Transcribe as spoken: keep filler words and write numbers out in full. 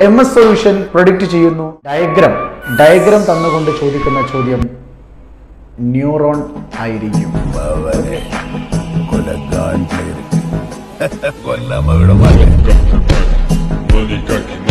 M S solution predict ചെയ്യുന്നു diagram diagram തന്നുകൊണ്ട് ചോദിക്കുന്ന ചോദ്യം ന്യൂറോൺ ആയിരിക്കും. Con la madura madre.